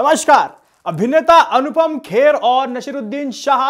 नमस्कार। अभिनेता अनुपम खेर और नसीरुद्दीन शाह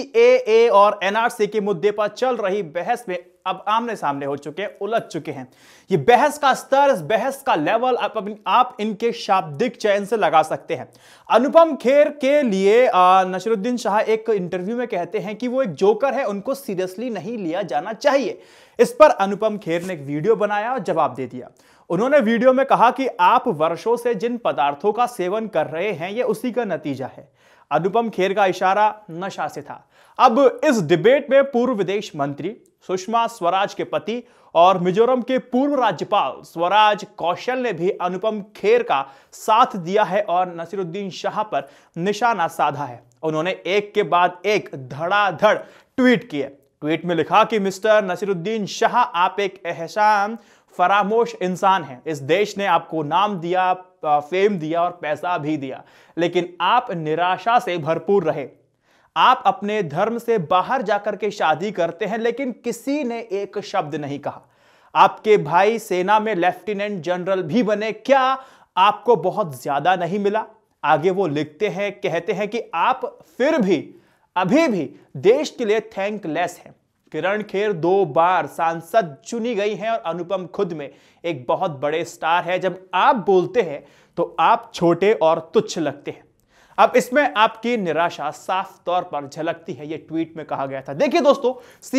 CAA और NRC के मुद्दे पर चल रही बहस में अब आमने सामने हो चुके हैं, उलझ चुके हैं। ये बहस का स्तर, इस बहस का लेवल आप इनके शाब्दिक चयन से लगा सकते हैं। अनुपम खेर के लिए नसीरुद्दीन शाह एक इंटरव्यू में कहते हैं कि वो एक जोकर है, उनको सीरियसली नहीं लिया जाना चाहिए। इस पर अनुपम खेर ने एक वीडियो बनाया और जवाब दे दिया। उन्होंने वीडियो में कहा कि आप वर्षों से जिन पदार्थों का सेवन कर रहे हैं ये उसी का नतीजा है। अनुपम खेर का इशारा नशा से था। अब इस डिबेट में पूर्व विदेश मंत्री सुषमा स्वराज के पति और मिजोरम के पूर्व राज्यपाल स्वराज कौशल ने भी अनुपम खेर का साथ दिया है और नसीरुद्दीन शाह पर निशाना साधा है। उन्होंने एक के बाद एक धड़ाधड़ ट्वीट किए। ट्वीट में लिखा कि मिस्टर नसीरुद्दीन शाह, आप एक एहसान फरामोश इंसान हैं। इस देश ने आपको नाम दिया, फेम दिया और पैसा भी दिया, लेकिन आप निराशा से भरपूर रहे। आप अपने धर्म से बाहर जाकर के शादी करते हैं, लेकिन किसी ने एक शब्द नहीं कहा। आपके भाई सेना में लेफ्टिनेंट जनरल भी बने, क्या आपको बहुत ज्यादा नहीं मिला? आगे वो लिखते हैं, कहते हैं कि आप फिर भी अभी भी देश के लिए थैंकलेस हैं। किरण खेर 2 बार सांसद चुनी गई हैं और अनुपम खुद में एक बहुत बड़े स्टार है। जब आप बोलते हैं तो आप छोटे और तुच्छ लगते हैं। अब इसमें आपकी निराशा साफ तौर पर झलकती है, ये ट्वीट में कहा गया था। देखिए दोस्तों,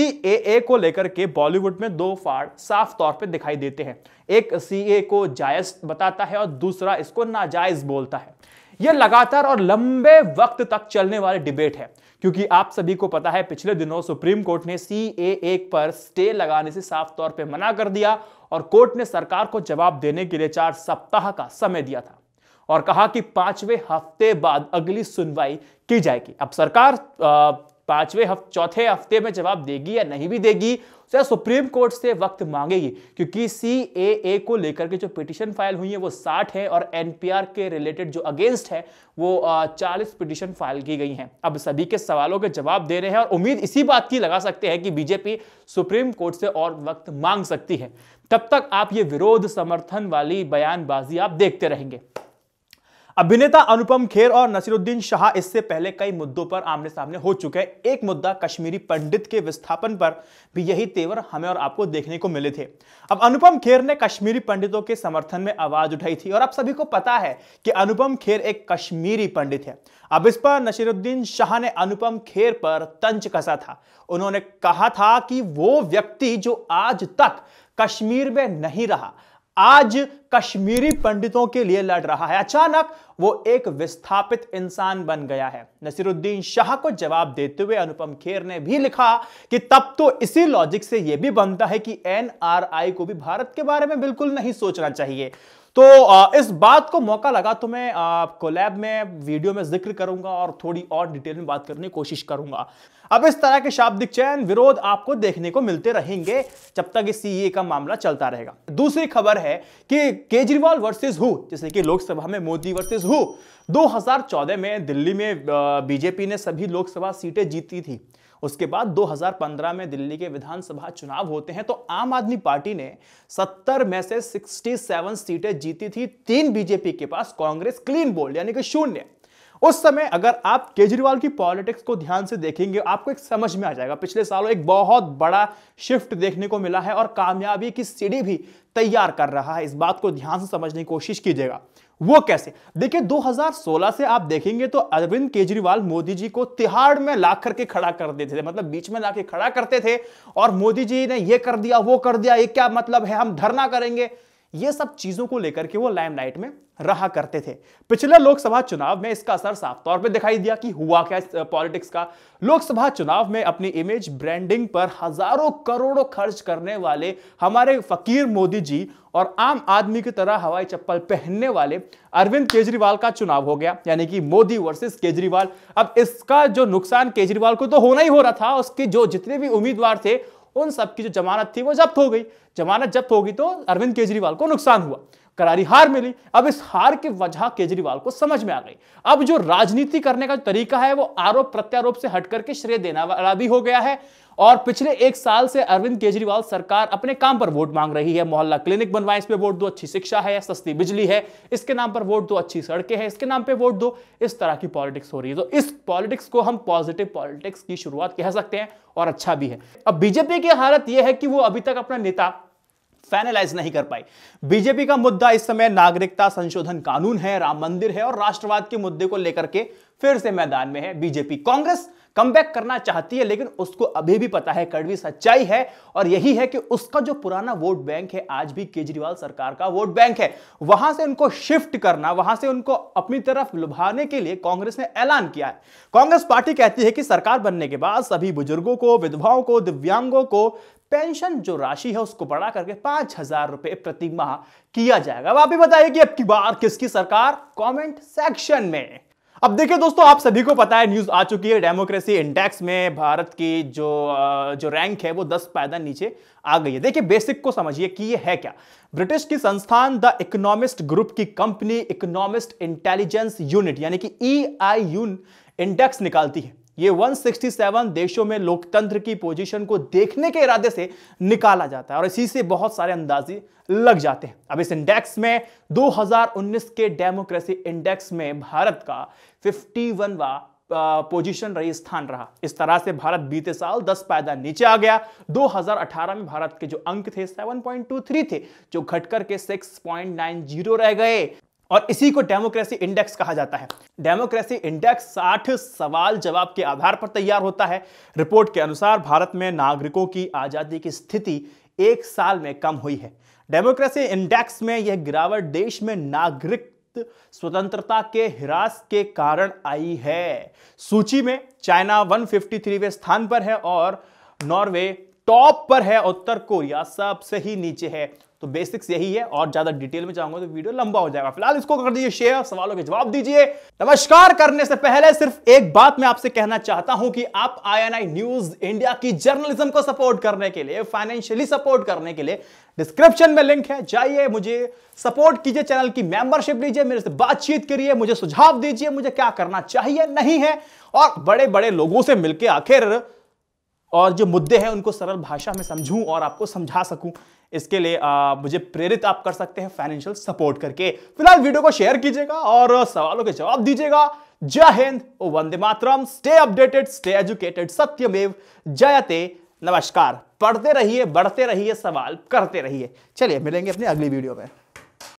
CAA को लेकर के बॉलीवुड में 2 फाड़ साफ तौर पे दिखाई देते हैं। एक CAA को जायज बताता है और दूसरा इसको नाजायज बोलता है। यह लगातार और लंबे वक्त तक चलने वाली डिबेट है, क्योंकि आप सभी को पता है पिछले दिनों सुप्रीम कोर्ट ने CAA पर स्टे लगाने से साफ तौर पे मना कर दिया और कोर्ट ने सरकार को जवाब देने के लिए 4 सप्ताह का समय दिया था और कहा कि 5वें हफ्ते बाद अगली सुनवाई की जाएगी। अब सरकार चौथे हफ्ते में जवाब देगी या नहीं भी देगी, उसे सुप्रीम कोर्ट से वक्त मांगेगी, क्योंकि CAA को लेकर के जो पिटीशन फाइल हुई है वो 60 है और NPR के रिलेटेड जो अगेंस्ट है वो 40 पिटीशन फाइल की गई हैं। अब सभी के सवालों के जवाब दे रहे हैं और उम्मीद इसी बात की लगा सकते हैं कि बीजेपी सुप्रीम कोर्ट से और वक्त मांग सकती है। तब तक आप ये विरोध समर्थन वाली बयानबाजी आप देखते रहेंगे। अभिनेता अनुपम खेर और नसीरुद्दीन शाह इससे पहले कई मुद्दों पर आमने सामने हो चुके हैं। एक मुद्दा कश्मीरी पंडित के विस्थापन पर भी यही तेवर हमें और आपको देखने को मिले थे। अब अनुपम खेर ने कश्मीरी पंडितों के समर्थन में आवाज उठाई थी और आप सभी को पता है कि अनुपम खेर एक कश्मीरी पंडित है। अब इस पर नसीरुद्दीन शाह ने अनुपम खेर पर तंज कसा था। उन्होंने कहा था कि वो व्यक्ति जो आज तक कश्मीर में नहीं रहा, आज कश्मीरी पंडितों के लिए लड़ रहा है, अचानक वो एक विस्थापित इंसान बन गया है। नसीरुद्दीन शाह को जवाब देते हुए अनुपम खेर ने भी लिखा कि तब तो इसी लॉजिक से यह भी बनता है कि NRI को भी भारत के बारे में बिल्कुल नहीं सोचना चाहिए। तो इस बात को मौका लगा तो मैं कोलैब में वीडियो में जिक्र करूंगा और थोड़ी और डिटेल में बात करने की कोशिश करूंगा। अब इस तरह के शाब्दिक चयन, विरोध आपको देखने को मिलते रहेंगे जब तक इस CAA का मामला चलता रहेगा। दूसरी खबर है कि केजरीवाल वर्सेस हु, जैसे कि लोकसभा में मोदी वर्सेस हु। 2014 में दिल्ली में बीजेपी ने सभी लोकसभा सीटें जीती थी। उसके बाद 2015 में दिल्ली के विधानसभा चुनाव होते हैं तो आम आदमी पार्टी ने 70 में से 67 सीटें जीती थी। 3 बीजेपी के पास, कांग्रेस क्लीन बोल्ड यानी कि शून्य। उस समय अगर आप केजरीवाल की पॉलिटिक्स को ध्यान से देखेंगे आपको एक समझ में आ जाएगा। पिछले सालों एक बहुत बड़ा शिफ्ट देखने को मिला है और कामयाबी की सीढ़ी भी तैयार कर रहा है। इस बात को ध्यान से समझने की कोशिश कीजिएगा। वो कैसे? देखिए, 2016 से आप देखेंगे तो अरविंद केजरीवाल मोदी जी को तिहाड़ में ला करके खड़ा कर देते थे, मतलब बीच में लाके खड़ा करते थे और मोदी जी ने ये कर दिया, वो कर दिया, ये क्या मतलब है, हम धरना करेंगे। ये सब चीजों को लेकर के वो लाइमलाइट में रहा करते थे। पिछले लोकसभा चुनाव में इसका असर साफ तौर पे दिखाई दिया कि हुआ क्या पॉलिटिक्स का। लोकसभा चुनाव में अपनी इमेज ब्रांडिंग पर हजारों करोड़ों खर्च करने वाले हमारे फकीर मोदी जी और आम आदमी की तरह हवाई चप्पल पहनने वाले अरविंद केजरीवाल का चुनाव हो गया, यानी कि मोदी वर्सेस केजरीवाल। अब इसका जो नुकसान केजरीवाल को तो होना ही हो रहा था, उसके जो जितने भी उम्मीदवार थे उन सबकी जो जमानत थी वो जब्त हो गई। जमानत जब्त होगी तो अरविंद केजरीवाल को नुकसान हुआ। करारी हार मिली। अब इस हार की वजह केजरीवाल को समझ में आ गई। अब जो राजनीति करने का तरीका है वो आरोप प्रत्यारोप से हट करके श्रेय देना वाला भी हो गया है। और पिछले 1 साल से अरविंद केजरीवाल सरकार अपने काम पर वोट मांग रही है। मोहल्ला क्लिनिक बनवाएं, इस पे वोट दो, अच्छी शिक्षा है, सस्ती बिजली है, इसके नाम पर वोट दो, अच्छी सड़कें हैं, इसके नाम पे वोट दो। इस तरह की पॉलिटिक्स हो रही है। तो इस पॉलिटिक्स को हम पॉजिटिव पॉलिटिक्स की शुरुआत कह सकते हैं और अच्छा भी है। अब बीजेपी की हालत यह है कि वो अभी तक अपना नेता फाइनलाइज नहीं कर पाई। बीजेपी का मुद्दा इस समय नागरिकता संशोधन कानून है, राम मंदिर है और राष्ट्रवाद के मुद्दे को लेकर के फिर से मैदान में है बीजेपी। कांग्रेस कमबैक करना चाहती है, लेकिन उसको अभी भी पता है, कड़वी सच्चाई है और यही है कि उसका जो पुराना वोट बैंक है आज भी केजरीवाल सरकार का वोट बैंक है। वहां से उनको शिफ्ट करना, वहां से उनको अपनी तरफ लुभाने के लिए कांग्रेस ने ऐलान किया है। कांग्रेस पार्टी कहती है कि सरकार बनने के बाद सभी बुजुर्गों को, विधवाओं को, दिव्यांगों को पेंशन जो राशि है उसको बढ़ा करके 5,000 रुपए प्रति माह किया जाएगा। अब आप ही बताइए कि अब की बार किसकी सरकार? कमेंट सेक्शन में। अब देखिए दोस्तों, आप सभी को पता है, न्यूज आ चुकी है, डेमोक्रेसी इंडेक्स में भारत की जो रैंक है वो 10 पायदान नीचे आ गई है। देखिए बेसिक को समझिए कि ये है क्या। ब्रिटिश की संस्थान द इकोनॉमिस्ट ग्रुप की कंपनी इकोनॉमिस्ट इंटेलिजेंस यूनिट यानी कि EIU इंडेक्स निकालती है। ये 167 देशों में लोकतंत्र की पोजीशन को देखने के इरादे से निकाला जाता है और इसी से बहुत सारे अंदाजे लग जाते हैं। अब इस इंडेक्स में 2019 के डेमोक्रेसी इंडेक्स में भारत का 51वां पोजीशन रही, स्थान रहा। इस तरह से भारत बीते साल 10 पायदान नीचे आ गया। 2018 में भारत के जो अंक थे 7.23 थे, जो घटकर के 6.90 रह गए और इसी को डेमोक्रेसी इंडेक्स कहा जाता है। डेमोक्रेसी इंडेक्स 60 सवाल जवाब के आधार पर तैयार होता है। रिपोर्ट के अनुसार भारत में नागरिकों की आजादी की स्थिति 1 साल में कम हुई है। डेमोक्रेसी इंडेक्स में यह गिरावट देश में नागरिक स्वतंत्रता के ह्रास के कारण आई है। सूची में चाइना 153वें स्थान पर है और नॉर्वे टॉप पर है, उत्तर कोरिया सबसे ही नीचे है। तो बेसिक्स यही है और ज्यादा डिटेल में चाहूंगा तो वीडियो लंबा हो जाएगा। फिलहाल इसको कर दीजिए शेयर, सवालों के जवाब दीजिए। नमस्कार करने से पहले सिर्फ एक बात मैं आपसे कहना चाहता हूं कि आप INI न्यूज इंडिया की जर्नलिज्म को सपोर्ट करने के लिए, फाइनेंशियली सपोर्ट करने के लिए डिस्क्रिप्शन में लिंक है, जाइए मुझे सपोर्ट कीजिए, चैनल की मेंबरशिप लीजिए, मेरे से बातचीत करिए, मुझे सुझाव दीजिए मुझे क्या करना चाहिए नहीं है, और बड़े बड़े लोगों से मिलकर आखिर और जो मुद्दे हैं उनको सरल भाषा में समझूं और आपको समझा सकूं। इसके लिए मुझे प्रेरित आप कर सकते हैं फाइनेंशियल सपोर्ट करके। फिलहाल वीडियो को शेयर कीजिएगा और सवालों के जवाब दीजिएगा। जय हिंद, वंदे मातरम, स्टे अपडेटेड, स्टे एजुकेटेड, सत्यमेव जयते। नमस्कार। पढ़ते रहिए, बढ़ते रहिए, सवाल करते रहिए। चलिए मिलेंगे अपनी अगली वीडियो में।